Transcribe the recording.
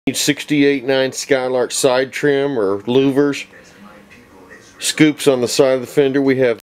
68.9 Skylark side trim or louvers. Scoops on the side of the fender. We have